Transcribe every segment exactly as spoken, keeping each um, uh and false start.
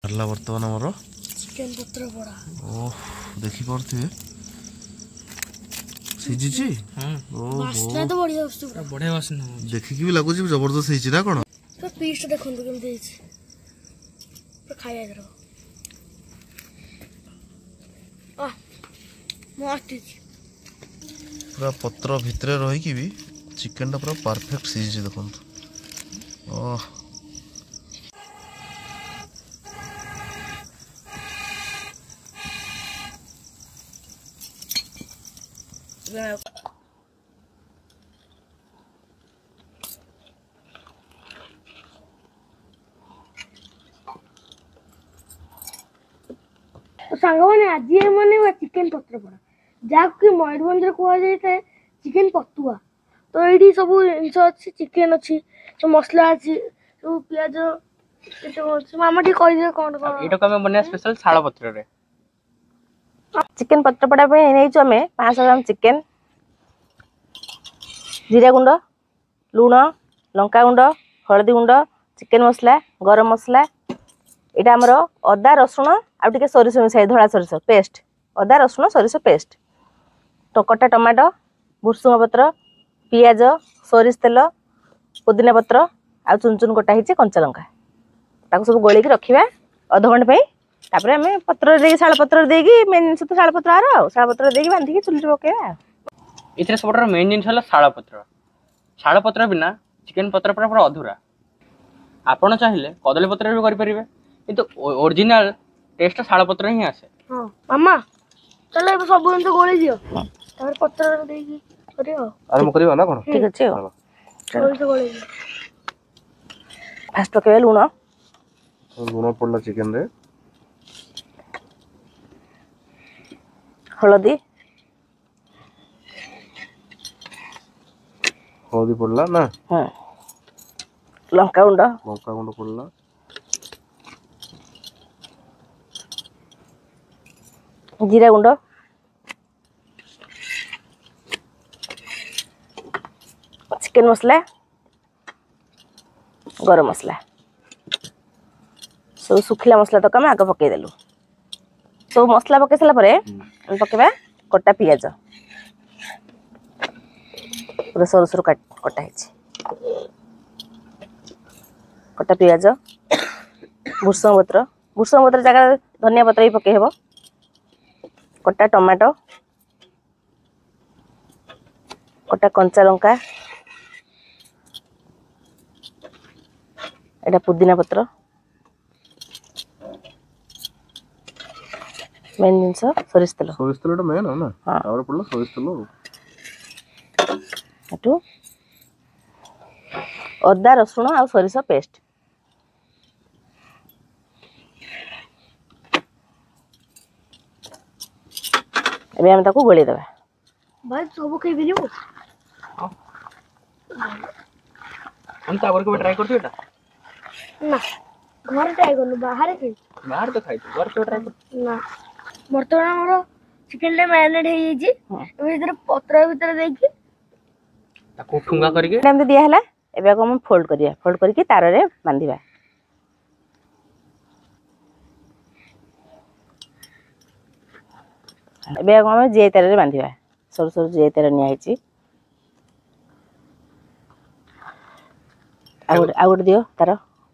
बाहरला वर्तमान हमर चिकन पत्र बड़ा ओह देखि परथे सिजी छी ओह वासना तो बढ़िया वस्तु पूरा बढ़िया वासना देखि कि भी लागु छी जबरदस्त हेछि ना कोन तो पीस देखन तो केम देछि तो खाया करो आ मस्त पूरा पत्र भितरे रही कि भी चिकन टा पूरा परफेक्ट सिजी देखन ओह सांग मैंने आज मैंने चिकन पत्र पड़ा जहाँकि मयूरभंज कह जाए चिकन पतुआ तो ये सब जिनस अच्छी चिकन अच्छी सब मसला अच्छी सब पियाज मामा टी कह कौन कौन एटा को बना स्पेशल शाल पत्र रे चिकन पत्र पड़ा पे नहीं जो हमें पाँच सौ ग्राम चिकन जीरा गुंड लुण लंका गुंड हलदी गुंड चिकन मसला गरम मसला यहाँ आमर अदा रसुण आउ टे सोरिष मिसाई धला सोरिष पेस्ट अदा रसुण सोरिष पेस्ट तो कटा टमाटो भुसुंग पत्र पियाज सोरिष तेल पुदीना पत्र आ चुन चुन कटा ही कंचा लंका ताको सब गोल रखा अध घंटे तापर आम पत्र दे शाल पत्र देगी मेन जिन तो शाल पत्र आर शाल पत्र देगी बांधिकी चुली पकेवा इतने सब मेन जिन शाल पत्र शाल पत्र बिना चिकन पत्र पूरा पूरा अधूरा आपण चाहिए कदली पत्र भी करें किंतु ओरिजिनल टेस्ट शाल पत्र ही आसे हां मामा चलो अब सब जिन गोली दियो तार पत्र देगी करियो आरंभ करियो ना कोन ठीक अछि चलो से गोली फास्ट पकेबे लुण लुण पड़ला चिकन रे हलदी हलदी पड़ला ना हां लंका गुंड लंका गुंड पड़ला जीरा गुंड चिकन मसला गरम मसला सब सुखिला मसला तक आगे पकईदेलु सब मसला पकई सारा पकेबा कटा पियाज पूरा सर सर कटा है कटा पियाज भुसंग पत्र भुसंग पत्र जगह धनिया पत्र भी पकई हेबो कटा टमाटो कटा कंचा लंका एटा पुदीना पत्र मेन जिनस सोरिष तेल सोरिष तेल मेन है ना हां और पड़ला सोरिष तेल एटू अदा रसुण आ सोरिष पेस्ट एबे हम ताको गोली देबा भाई सब कई बिलियो हम तो आगर को ट्राई करथि एटा ना घर ट्राई करनु बाहर के बाहर तो खाइ घर को ट्राई कर ना बर्तमान हमर चिकन ले मैरिनेट हे जी एबे इधर पत्र भीतर देकी ताको ठुंगा करके टाइम दिया हला एबे को हम फोल्ड करिया फोल्ड करके तार रे बांधिबा एबे हम जे तार रे बांधिबा सर सर जे तार निया हिची आउट आउट दियो तार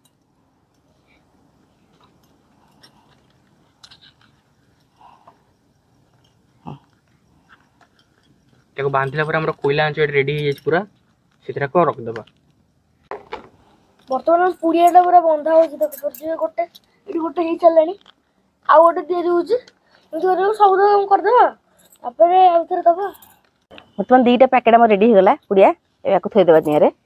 ताको बांधिला पर हमर कोइला आंच रेडी हे पूरा सितरा को रख दबा बर्तमान पुड़ियाटा पूरा बंधा हो देखो गोटे ये गोटे ही चलानी आ गोटे दे दूची सब काम करदेबा तापर आउथरे दबा बर्तमान दीटा पैकेट हम रेडी हो गला पुड़िया ए को थोइ देबा निया रे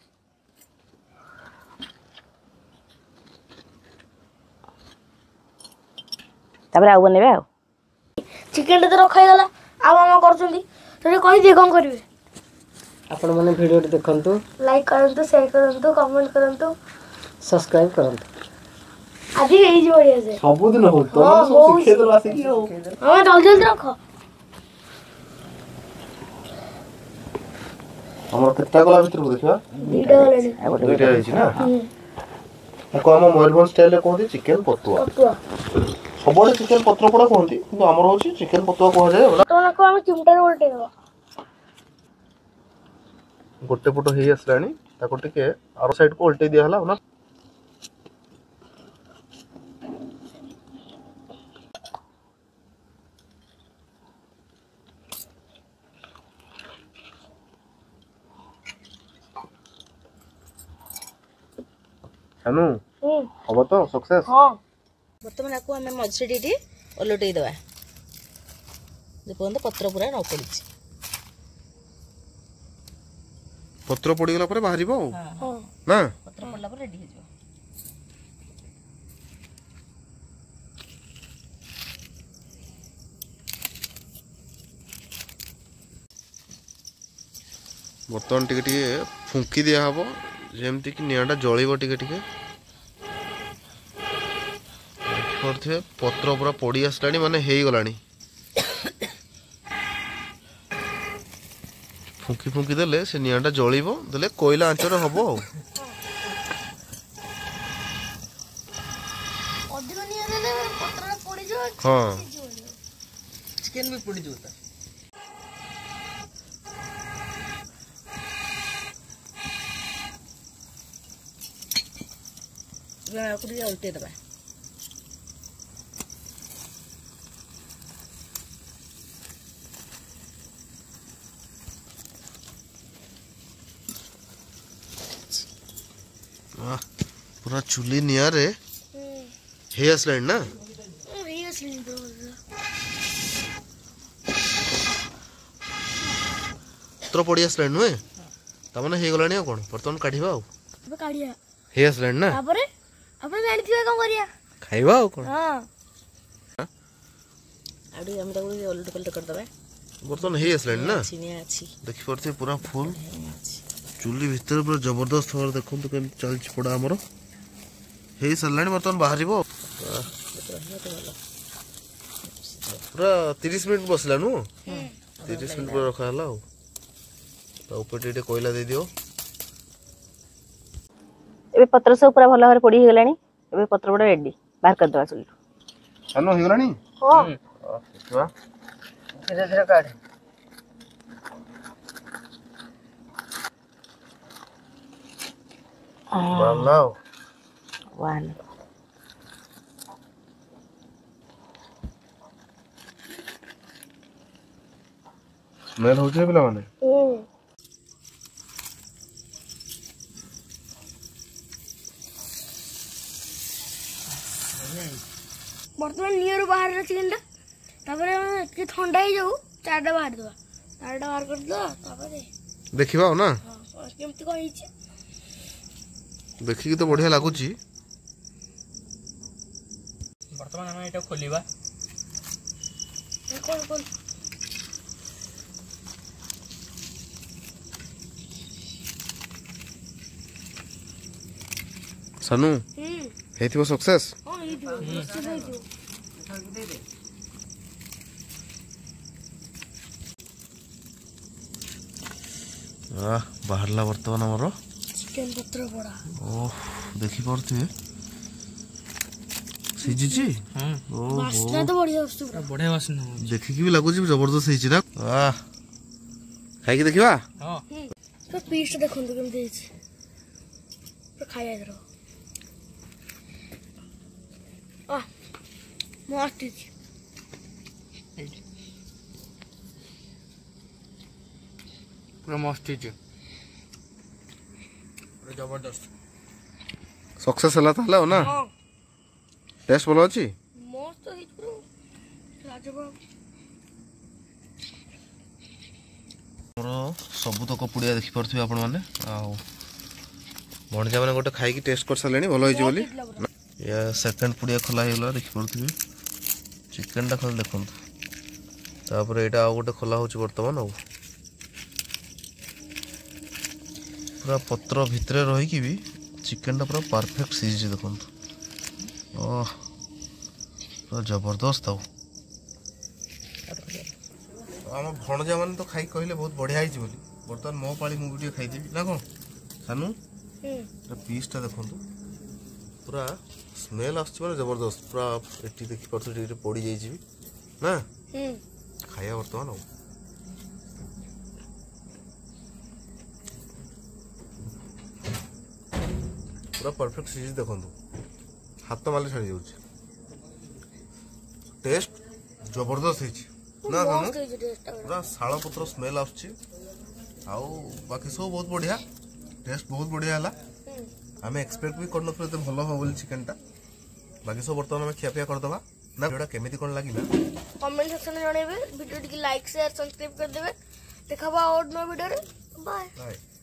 तापर आउ बनेबे आ चिकन तो रखा गला आ मामा करछंदी तोरे कहि दे कोन करबे आपण माने वीडियो देखंतु लाइक करंतु शेयर करंतु कमेंट करंतु सब्सक्राइब करंतु आदि एई जे बढ़िया से सब दिन हो तो सब सिखे दो आसी की हां जल्दी जल्दी रखो हमर केटा गला भीतर देखिबा दीटा गले दुईटा है ना को हम मयूरभंज स्टाइल कहते चिकेन पतुआ पतुआ सबरे चिकेन पत्र पोड़ा कहते किंतु हमर होची चिकेन पतुआ कह जाए तो को हम चिमटा उल्टे देबा गोटे पट हे आसलानी ताको टिके आरो साइड को उल्टे दिया हला ना सानू हम तो सक्सेस हां बर्तमान आपको आम मझे टी ओलटे देवा जो पत्र पूरा न पड़ी पत्र पड़ी गला पर बाहर ना पत्र पड़ला पर रेडी हो बर्तमान टिके टिके फुंकी दिया हबो जेमती कि निआटा जळिबो टिके टिके करथे पत्र पूरा पड़ी आसलानी माने हेई गलानी फुंकी फुंकी देले से निआटा जळिबो देले कोयला आंचरे हबो अधिक निया देले पत्र पड़ी जो हां चिकेन भी पड़ी जोता उल्टे दबा पूरा चुली निया रे हे आसलानी ना हे असली तो पत्र पड़ी आसलानी नुए तमने हे गलानी कोन बर्तमान काढिबा अब काढिया हे आसलानी ना तापरे आपण जानि थिबा कोन करिया खाइबा कोन हां आडी हम ताको ओलटे पलटे कर दबा बर्तमान हे आसलानी ना चिनिया अछि देखि परते पूरा फुल चुली भीतर पूरा जबरदस्त भाव देखो तो केम चलछि पड़ा हमर हे सरलानी बर्तमान बाहरिबो पूरा तीस मिनिट बसला नु तीस मिनिट पर रखा हला ता ऊपर टेटे कोयला दे दियो एबे पत्र सब पूरा भल भारे पड़ी हे गलानी एबे पत्र बड़ा रेडी बाहर कर दवा चुली सानो हे गलानी हां देखवा धीरे धीरे काट वाओ वन स्मेल हो जे पिला माने बर्तमान नियर बाहर चिकेन टा तापरे के ठंडा ही जाऊ चारटा बाहर दवा चारटा बाहर कर दो तापरे देखिबा ना हां केमती कोन हिची देखि कि तो बढ़िया लागुची वर्तमान हम एटा खोलिबा कोन कोन सानू हम हेथिबो सक्सेस हां ही दियो सक्सेस ही दियो आ बाहरला वर्तमान हमरो चिकेन पत्र पड़ा ओह देखि परथिबे सीजी जी हां ओ वासना तो बढ़िया वस्तु पूरा बढ़िया वासन देखि कि भी लागुची जबरदस्त हेची ना वाह खाइ कि देखिबा हां तो पीस देखो तो केमती हिची तो खाया करो आ मस्त हिची पूरा मस्त हिची जबरदस्त सक्सेस हला ताला हो ना हां टेस्ट बोलो अछि मस्त हिच पूरा लाजवाब मोर सब तक पुड़िया देखि परथिबे आपण माने आ भणजा माने गोटे खाइ कि टेस्ट कर सलेनी भलो होइची बोली या सेकंड पुड़िया खोला हेला देखि परथिबे चिकन टा खाली देखंतु तापर एटा आ गोटे खोला होची वर्तमान आ पूरा पत्र भितरे रही कि भी चिकन टा पूरा परफेक्ट सीज देखंतु ओह पूरा जबरदस्त आउ आम भणजा माने तो खाई कहले बहुत बढ़िया हिची बोली बर्तमान मो पाली मु वीडियो खाई देबी ना कोन सानू हम पीस टा देखंतु पूरा स्मेल आस जबरदस्त पूरा ये देखिए पड़ी जाइए ना खाया बर्तमान आ पूरा परफेक्ट सीज देखो हाथ मारे छाड़ी जाऊँ टेस्ट जबरदस्त है ना मामू पूरा शाल पत्र स्मेल आसुची आउ बाकी सब बहुत बढ़िया टेस्ट बहुत बढ़िया है आम एक्सपेक्ट भी करन भल हम बोली चिकेन टा बाकी सब बर्तमान आम खियापिया करदे ना वीडियो केमिति कौन लगिला कमेंट सेक्शन में जणेबे वीडियो टी लाइक शेयर सब्सक्राइब कर देबे देखा और नया वीडियो रे बाय बाय।